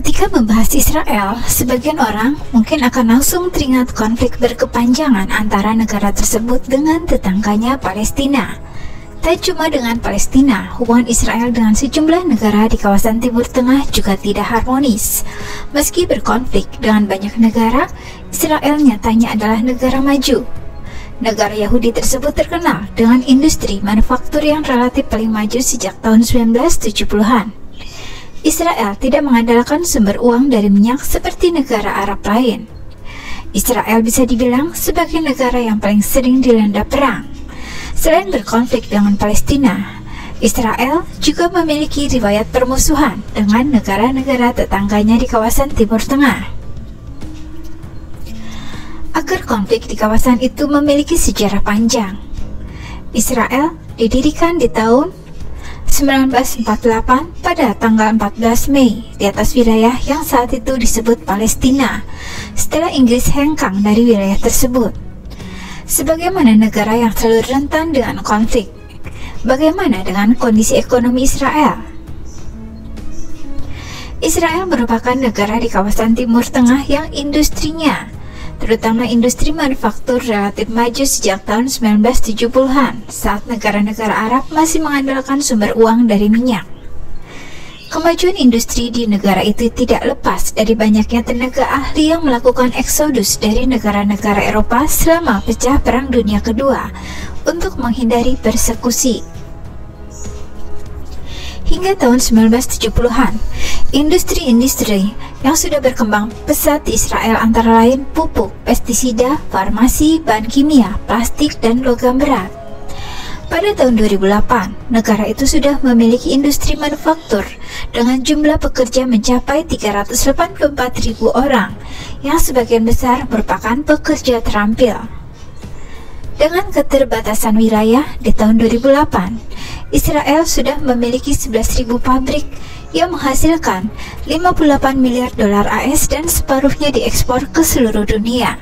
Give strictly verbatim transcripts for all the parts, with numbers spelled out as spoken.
Ketika membahas Israel, sebagian orang mungkin akan langsung teringat konflik berkepanjangan antara negara tersebut dengan tetangganya Palestina. Tak cuma dengan Palestina, hubungan Israel dengan sejumlah negara di kawasan Timur Tengah juga tidak harmonis. Meski berkonflik dengan banyak negara, Israel nyatanya adalah negara maju. Negara Yahudi tersebut terkenal dengan industri manufaktur yang relatif paling maju sejak tahun sembilan belas tujuh puluhan. Israel tidak mengandalkan sumber uang dari minyak seperti negara Arab lain. Israel bisa dibilang sebagai negara yang paling sering dilanda perang. Selain berkonflik dengan Palestina, Israel juga memiliki riwayat permusuhan dengan negara-negara tetangganya di kawasan Timur Tengah. Akar konflik di kawasan itu memiliki sejarah panjang. Israel didirikan di tahun sembilan belas empat puluh delapan pada tanggal empat belas Mei di atas wilayah yang saat itu disebut Palestina setelah Inggris hengkang dari wilayah tersebut. Sebagaimana negara yang selalu rentan dengan konflik, bagaimana dengan kondisi ekonomi Israel? Israel merupakan negara di kawasan Timur Tengah yang industrinya, terutama industri manufaktur, relatif maju sejak tahun sembilan belas tujuh puluhan saat negara-negara Arab masih mengandalkan sumber uang dari minyak. Kemajuan industri di negara itu tidak lepas dari banyaknya tenaga ahli yang melakukan eksodus dari negara-negara Eropa selama pecah Perang Dunia Kedua untuk menghindari persekusi. Hingga tahun sembilan belas tujuh puluhan, industri-industri yang sudah berkembang pesat di Israel antara lain pupuk, pestisida, farmasi, bahan kimia, plastik, dan logam berat. Pada tahun dua ribu delapan, negara itu sudah memiliki industri manufaktur dengan jumlah pekerja mencapai tiga ratus delapan puluh empat ribu orang, yang sebagian besar merupakan pekerja terampil. Dengan keterbatasan wilayah di tahun dua ribu delapan, Israel sudah memiliki sebelas ribu pabrik yang menghasilkan lima puluh delapan miliar dolar A S dan separuhnya diekspor ke seluruh dunia.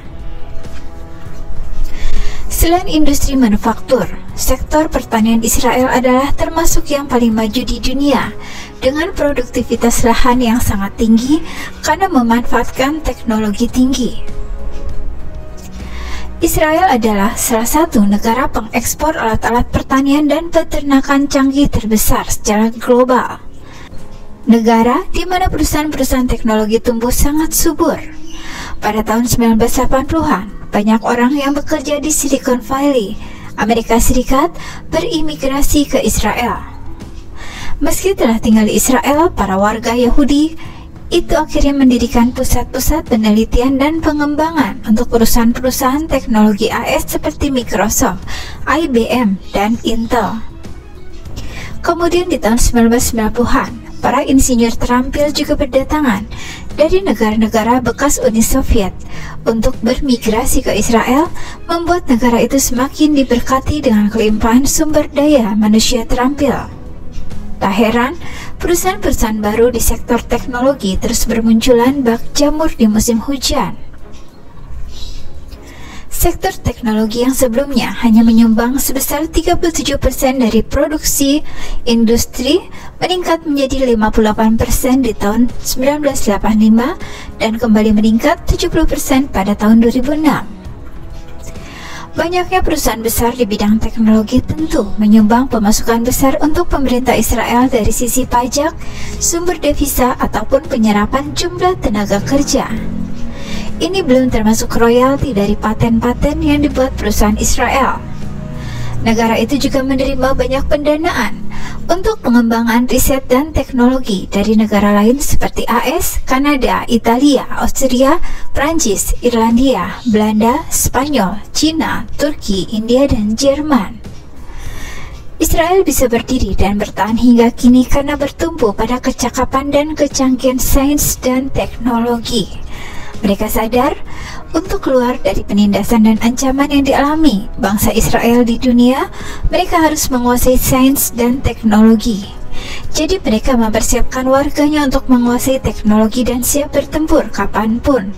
Selain industri manufaktur, sektor pertanian Israel adalah termasuk yang paling maju di dunia dengan produktivitas lahan yang sangat tinggi karena memanfaatkan teknologi tinggi. Israel adalah salah satu negara pengekspor alat-alat pertanian dan peternakan canggih terbesar secara global. Negara di mana perusahaan-perusahaan teknologi tumbuh sangat subur. Pada tahun sembilan belas delapan puluhan, banyak orang yang bekerja di Silicon Valley, Amerika Serikat, berimigrasi ke Israel. Meski telah tinggal di Israel, para warga Yahudi itu akhirnya mendirikan pusat-pusat penelitian dan pengembangan untuk perusahaan-perusahaan teknologi A S seperti Microsoft, I B M, dan Intel. Kemudian di tahun sembilan belas sembilan puluhan, para insinyur terampil juga berdatangan dari negara-negara bekas Uni Soviet untuk bermigrasi ke Israel, membuat negara itu semakin diberkati dengan kelimpahan sumber daya manusia terampil. Tak heran, perusahaan-perusahaan baru di sektor teknologi terus bermunculan bak jamur di musim hujan. Sektor teknologi yang sebelumnya hanya menyumbang sebesar tiga puluh tujuh persen dari produksi industri meningkat menjadi lima puluh delapan persen di tahun sembilan belas delapan puluh lima dan kembali meningkat tujuh puluh persen pada tahun dua ribu enam. Banyaknya perusahaan besar di bidang teknologi tentu menyumbang pemasukan besar untuk pemerintah Israel dari sisi pajak, sumber devisa, ataupun penyerapan jumlah tenaga kerja. Ini belum termasuk royalti dari paten-paten yang dibuat perusahaan Israel. Negara itu juga menerima banyak pendanaan untuk pengembangan riset dan teknologi dari negara lain seperti A S, Kanada, Italia, Austria, Prancis, Irlandia, Belanda, Spanyol, Cina, Turki, India, dan Jerman. Israel bisa berdiri dan bertahan hingga kini karena bertumpu pada kecakapan dan kecanggihan sains dan teknologi. Mereka sadar untuk keluar dari penindasan dan ancaman yang dialami bangsa Israel di dunia, mereka harus menguasai sains dan teknologi. Jadi mereka mempersiapkan warganya untuk menguasai teknologi dan siap bertempur kapanpun,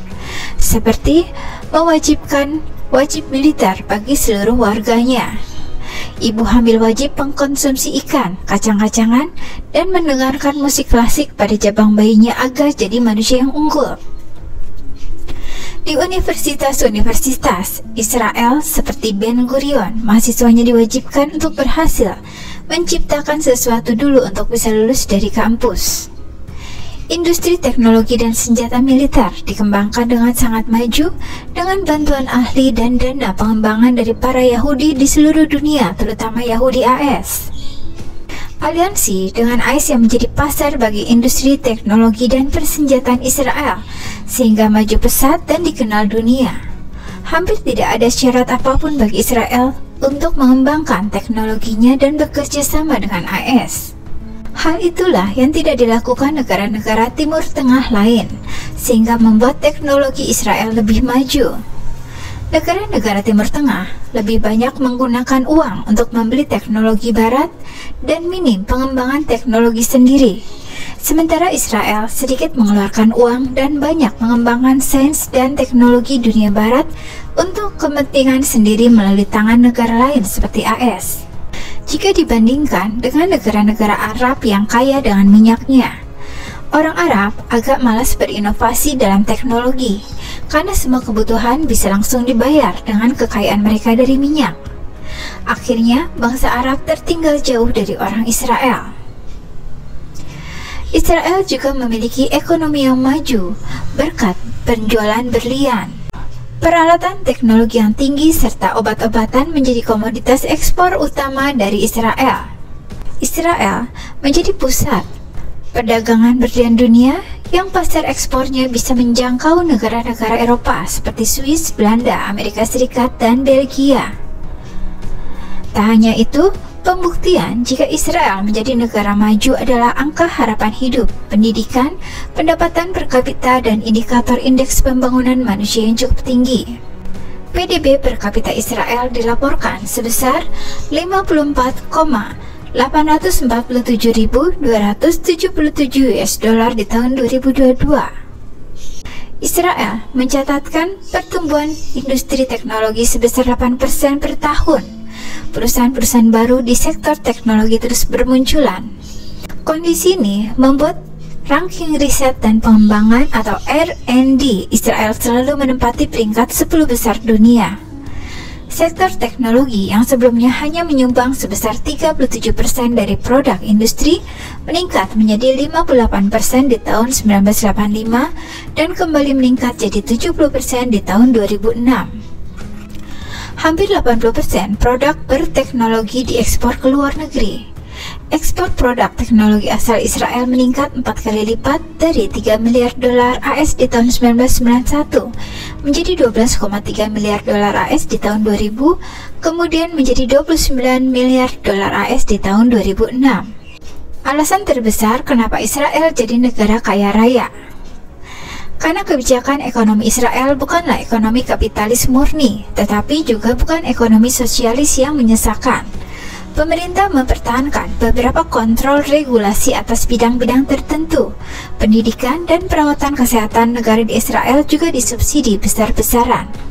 seperti mewajibkan wajib militer bagi seluruh warganya. Ibu hamil wajib mengkonsumsi ikan, kacang-kacangan, dan mendengarkan musik klasik pada jabang bayinya agar jadi manusia yang unggul. Di universitas-universitas Israel seperti Ben Gurion, mahasiswanya diwajibkan untuk berhasil menciptakan sesuatu dulu untuk bisa lulus dari kampus. Industri teknologi dan senjata militer dikembangkan dengan sangat maju dengan bantuan ahli dan dana pengembangan dari para Yahudi di seluruh dunia, terutama Yahudi A S. Aliansi dengan A S yang menjadi pasar bagi industri teknologi dan persenjataan Israel, sehingga maju pesat dan dikenal dunia. Hampir tidak ada syarat apapun bagi Israel untuk mengembangkan teknologinya dan bekerja sama dengan A S. Hal itulah yang tidak dilakukan negara-negara Timur Tengah lain, sehingga membuat teknologi Israel lebih maju. Negara-negara Timur Tengah lebih banyak menggunakan uang untuk membeli teknologi barat dan minim pengembangan teknologi sendiri. Sementara Israel sedikit mengeluarkan uang dan banyak mengembangkan sains dan teknologi dunia barat untuk kepentingan sendiri melalui tangan negara lain seperti A S. Jika dibandingkan dengan negara-negara Arab yang kaya dengan minyaknya, orang Arab agak malas berinovasi dalam teknologi karena semua kebutuhan bisa langsung dibayar dengan kekayaan mereka dari minyak. Akhirnya, bangsa Arab tertinggal jauh dari orang Israel. Israel juga memiliki ekonomi yang maju berkat penjualan berlian. Peralatan teknologi yang tinggi serta obat-obatan menjadi komoditas ekspor utama dari Israel. Israel menjadi pusat perdagangan berlian dunia yang pasar ekspornya bisa menjangkau negara-negara Eropa seperti Swiss, Belanda, Amerika Serikat, dan Belgia. Tak hanya itu, pembuktian jika Israel menjadi negara maju adalah angka harapan hidup, pendidikan, pendapatan per kapita, dan indikator indeks pembangunan manusia yang cukup tinggi. P D B per kapita Israel dilaporkan sebesar lima puluh empat koma delapan empat tujuh dua tujuh tujuh U S dollar di tahun dua ribu dua puluh dua. Israel mencatatkan pertumbuhan industri teknologi sebesar delapan persen per tahun. Perusahaan-perusahaan baru di sektor teknologi terus bermunculan. Kondisi ini membuat ranking riset dan pengembangan atau R and D Israel selalu menempati peringkat sepuluh besar dunia. Sektor teknologi yang sebelumnya hanya menyumbang sebesar tiga puluh tujuh persen dari produk industri meningkat menjadi lima puluh delapan persen di tahun seribu sembilan ratus delapan puluh lima dan kembali meningkat jadi tujuh puluh persen di tahun dua ribu enam. Hampir delapan puluh persen produk berteknologi diekspor ke luar negeri. Ekspor produk teknologi asal Israel meningkat empat kali lipat dari tiga miliar dolar A S di tahun seribu sembilan ratus sembilan puluh satu menjadi dua belas koma tiga miliar dolar A S di tahun dua ribu, kemudian menjadi dua puluh sembilan miliar dolar A S di tahun dua ribu enam. Alasan terbesar kenapa Israel jadi negara kaya raya. Karena kebijakan ekonomi Israel bukanlah ekonomi kapitalis murni, tetapi juga bukan ekonomi sosialis yang menyesakan. Pemerintah mempertahankan beberapa kontrol regulasi atas bidang-bidang tertentu. Pendidikan dan perawatan kesehatan negara di Israel juga disubsidi besar-besaran.